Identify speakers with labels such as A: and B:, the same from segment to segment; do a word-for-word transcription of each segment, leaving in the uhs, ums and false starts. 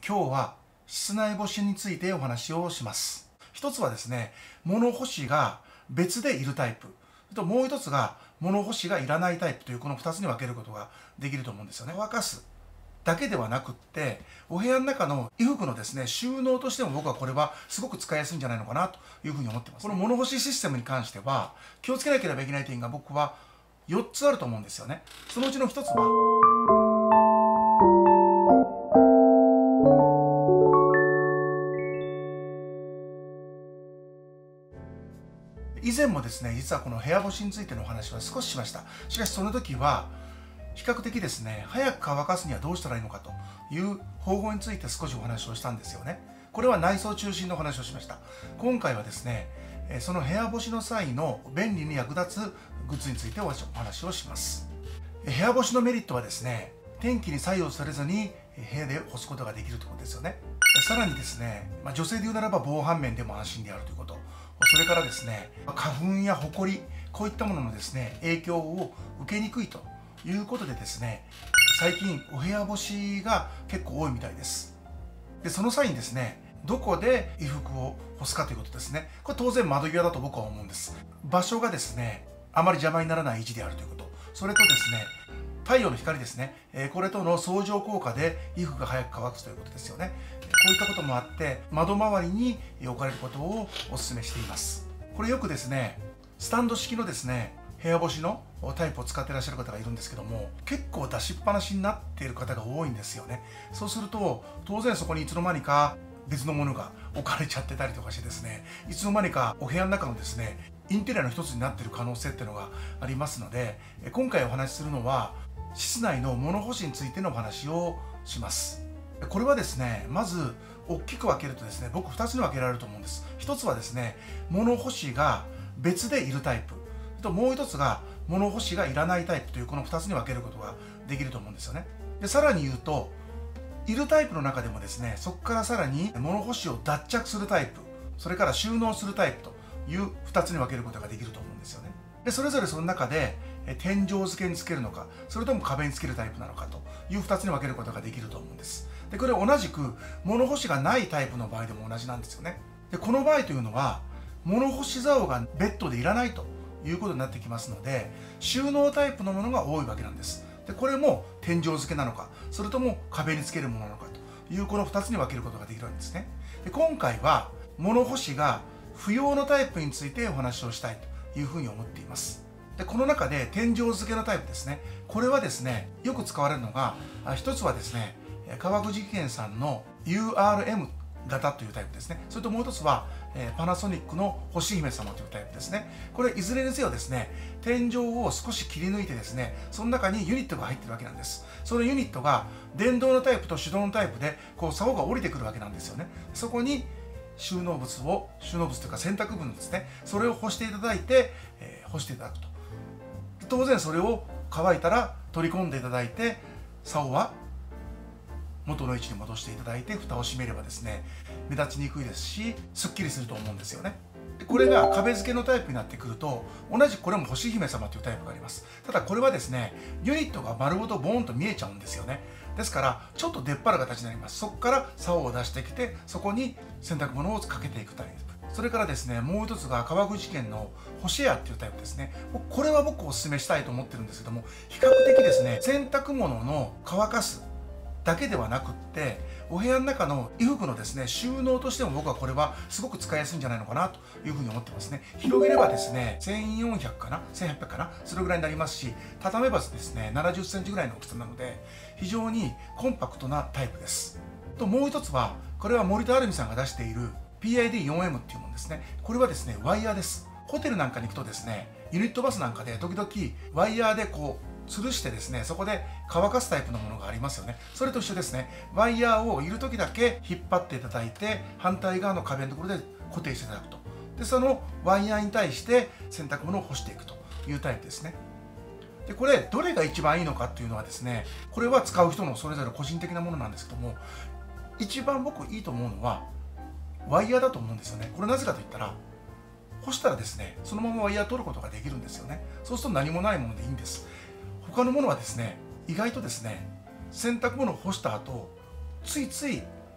A: 今日は室内干しについてお話をします。一つはですね、物干しが別でいるタイプ。ともう一つが物干しがいらないタイプというこのふたつに分けることができると思うんですよね。乾かすだけではなくって、お部屋の中の衣服のですね、収納としても僕はこれはすごく使いやすいんじゃないのかなというふうに思ってます。この物干しシステムに関しては気をつけなければいけない点が僕はよっつあると思うんですよね。そのうちのひとつは以前もですね、実はこの部屋干しについてのお話は少ししました。しかしその時は比較的ですね、早く乾かすにはどうしたらいいのかという方法について少しお話をしたんですよね。これは内装中心のお話をしました。今回はですね、その部屋干しの際の便利に役立つグッズについてお話をします。部屋干しのメリットはですね、天気に左右されずに部屋で干すことができるということですよね。さらにですね、まあ、女性で言うならば防犯面でも安心であるということ、それからですね、花粉やホコリ、こういったもののですね、影響を受けにくいということでですね、最近お部屋干しが結構多いみたいです。で、その際にですね、どこで衣服を干すかということですね。これ当然窓際だと僕は思うんです。場所がですね、あまり邪魔にならない位置であるということ、それとですね、太陽の光ですね、これとの相乗効果で衣服が早く乾くということですよね。こういったこともあって窓周りに置かれることをお勧めしています。これよくですね、スタンド式のですね、部屋干しのタイプを使っていらっしゃる方がいるんですけども、結構出しっぱなしになっている方が多いんですよね。そうすると当然そこにいつの間にか別のものが置かれちゃってたりとかしてですね、いつの間にかお部屋の中のですね、インテリアの一つになっている可能性っていうのがありますので、今回お話しするのは室内の物干しについてのお話をします。これはですね、まず大きく分けるとですね、僕ふたつに分けられると思うんです。ひとつはですね、物干しが別でいるタイプと、もうひとつが物干しがいらないタイプというこのふたつに分けることができると思うんですよね。で、さらに言うと、いるタイプの中でもですね、そこからさらに物干しを脱着するタイプ、それから収納するタイプというふたつに分けることができると思うんですよね。で、それぞれその中で天井付けにつけるのか、それとも壁につけるタイプなのかというふたつに分けることができると思うんです。で、これ同じく物干しがないタイプの場合でも同じなんですよね。で、この場合というのは物干し竿がベッドでいらないということになってきますので、収納タイプのものが多いわけなんです。で、これも天井付けなのか、それとも壁につけるものなのかというこのふたつに分けることができるんですね。で、今回は物干しが不要のタイプについてお話をしたいというふうに思っています。で、この中で天井付けのタイプですね、これはですね、よく使われるのが一つはですね、川口建さんの ユーアールエム 型というタイプですね。それともう一つはパナソニックの星姫様というタイプですね。これいずれにせよですね、天井を少し切り抜いてですね、その中にユニットが入ってるわけなんです。そのユニットが電動のタイプと手動のタイプでこう竿が降りてくるわけなんですよね。そこに収納物を収納物というか洗濯物ですね、それを干していただいて、えー、干していただくと。当然それを乾いたら取り込んでいただいて、竿は元の位置に戻していただいて蓋を閉めればですね、目立ちにくいですしすっきりすると思うんですよね。で、これが壁付けのタイプになってくると、同じくこれも星姫様というタイプがあります。ただこれはですね、ユニットが丸ごとボーンと見えちゃうんですよね。ですからちょっと出っ張る形になります。そこから竿を出してきて、そこに洗濯物をかけていくタイプ。それからですね、もう一つが川口建の星エアっていうタイプですね。これは僕おすすめしたいと思ってるんですけども、比較的ですね、洗濯物の乾かすだけではなくって、お部屋の中の衣服のですね、収納としても僕はこれはすごく使いやすいんじゃないのかなというふうに思ってますね。広げればですね、せんよんひゃくかな、せんはっぴゃくかな、それぐらいになりますし、畳めばですね、ななじゅっセンチぐらいの大きさなので、非常にコンパクトなタイプです。と、もう一つは、これは森田アルミさんが出している ピーアイディーフォーエム っていうものですね。これはですね、ワイヤーです。ホテルなんかに行くとですね、ユニットバスなんかで時々ワイヤーでこう吊るしてですね、そこで乾かすタイプのものがありますよね。それと一緒ですね。ワイヤーをいる時だけ引っ張っていただいて、反対側の壁のところで固定していただくと。で、そのワイヤーに対して洗濯物を干していくというタイプですね。で、これどれが一番いいのかっていうのはですね、これは使う人のそれぞれ個人的なものなんですけども、一番僕いいと思うのはワイヤーだと思うんですよね。これなぜかといったら、干したらですね、そのままワイヤー取ることができるんですよね。そうすると何もないものでいいんです。他のものはですね、意外とですね、洗濯物を干した後、ついつい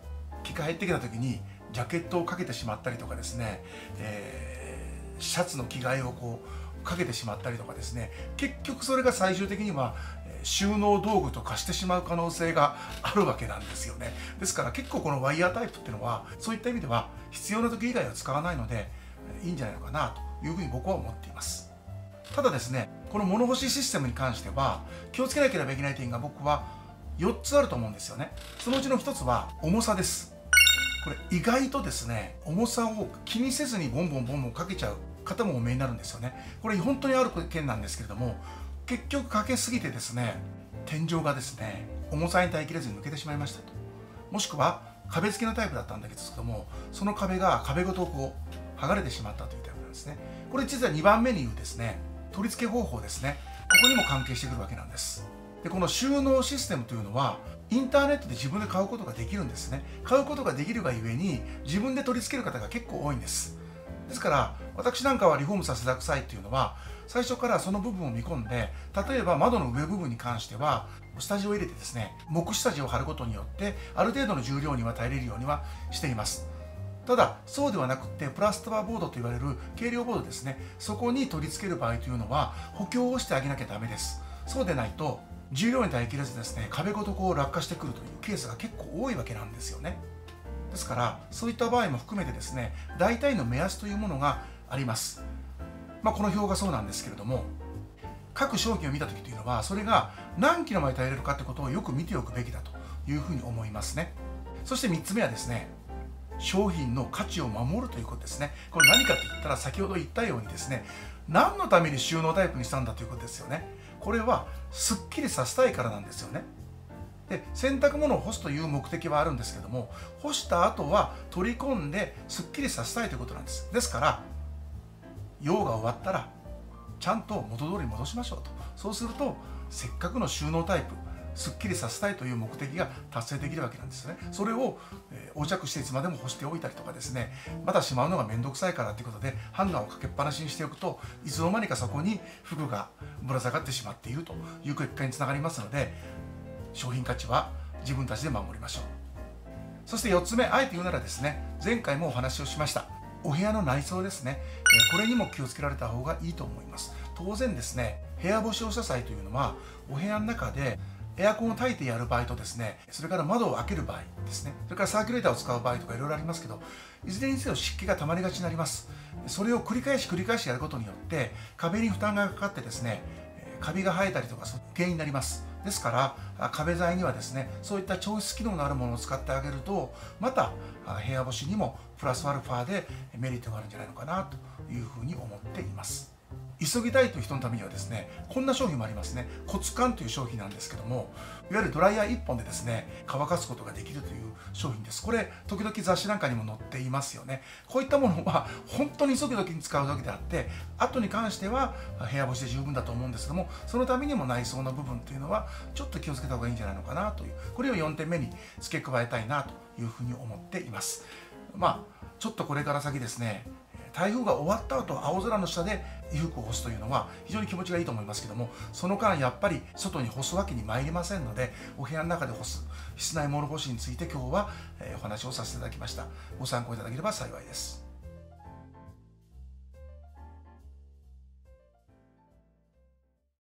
A: 着替えてきた時にジャケットをかけてしまったりとかですね、えー、シャツの着替えをこうかけてしまったりとかですね、結局それが最終的には収納道具と化してしまう可能性があるわけなんですよね。ですから結構このワイヤータイプっていうのはそういった意味では必要な時以外は使わないのでいいんじゃないのかなというふうに僕は思っています。ただですね、この物干しシステムに関しては気をつけなければいけない点が僕はよっつあると思うんですよね。そのうちのひとつは重さです。これ意外とですね、重さを気にせずにボンボンボンボンかけちゃう方もお見えになるんですよね。これ本当にある件なんですけれども、結局かけすぎてですね、天井がですね重さに耐えきれずに抜けてしまいましたと。もしくは壁付きのタイプだったんだけども、その壁が壁ごとこう剥がれてしまったというタイプなんですね。これ実はにばんめに言うですね、取り付け方法ですね、ここにも関係してくるわけなんです。でこの収納システムというのはインターネットで自分で買うことができるんですね。買うことができるがゆえに自分で取り付ける方が結構多いんです。ですから私なんかはリフォームさせたくさいっていうのは最初からその部分を見込んで、例えば窓の上部分に関しては下地を入れてですね、木下地を貼ることによってある程度の重量には耐えれるようにはしています。ただそうではなくてプラストバーボードといわれる軽量ボードですね、そこに取り付ける場合というのは補強をしてあげなきゃダメです。そうでないと重量に耐えきれずですね、壁ごとこう落下してくるというケースが結構多いわけなんですよね。ですからそういった場合も含めてですね、大体の目安というものがあります。まあ、この表がそうなんですけれども、各商品を見た時というのはそれが何キロまで耐えれるかってことをよく見ておくべきだというふうに思いますね。そしてみっつめはですね、商品の価値を守るということですね。これ何かといったら先ほど言ったようにですね、何のために収納タイプにしたんだということですよね。これはすっきりさせたいからなんですよね。で洗濯物を干すという目的はあるんですけども、干した後は取り込んですっきりさせたいということなんです。ですから用が終わったらちゃんと元通りに戻しましょうと。そうするとせっかくの収納タイプすっきりさせたいという目的が達成できるわけなんですね。それを、えー、横着していつまでも干しておいたりとかですね、またしまうのが面倒くさいからということでハンガーをかけっぱなしにしておくと、いつの間にかそこに服がぶら下がってしまっているという結果につながりますので、商品価値は自分たちで守りましょう。そしてよっつめ、あえて言うならですね、前回もお話をしましたお部屋の内装ですね、これにも気をつけられた方がいいと思います。当然ですね、部屋干しをした際というのはお部屋の中でエアコンを焚いてやる場合とですね、それから窓を開ける場合ですね、それからサーキュレーターを使う場合とかいろいろありますけど、いずれにせよ湿気が溜まりがちになります。それを繰り返し繰り返しやることによって壁に負担がかかってですね、カビが生えたりとか原因になります。ですから壁材にはですね、そういった調湿機能のあるものを使ってあげると、また部屋干しにもプラスアルファでメリットがあるんじゃないのかなというふうに思っています。急ぎたいという人のためにはですね、こんな商品もありますね。骨感という商品なんですけども、いわゆるドライヤーいっぽんでですね乾かすことができるという商品です。これ時々雑誌なんかにも載っていますよね。こういったものは本当に急ぐ時に使う時であって、後に関しては部屋干しで十分だと思うんですけども、そのためにも内装の部分というのはちょっと気をつけた方がいいんじゃないのかなという、これをよんてんめに付け加えたいなというふうに思っています。まあちょっとこれから先ですね、台風が終わった後青空の下で衣服を干すというのは非常に気持ちがいいと思いますけども、その間やっぱり外に干すわけに参りませんので、お部屋の中で干す室内物干しについて今日はお話をさせていただきました。ご参考いただければ幸いです。